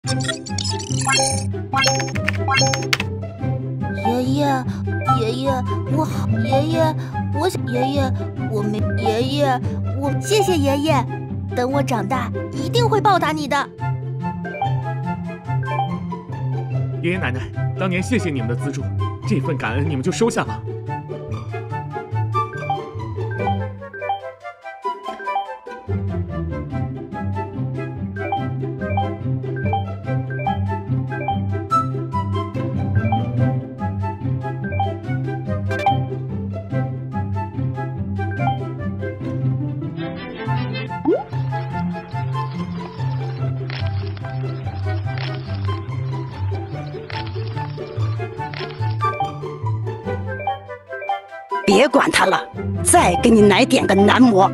爷爷，爷爷，我好，爷爷，我想，爷爷，我没，爷爷，我谢谢爷爷，等我长大一定会报答你的。 爷爷奶奶，当年谢谢你们的资助，这份感恩你们就收下吧。 别管他了，再给你来点个男模。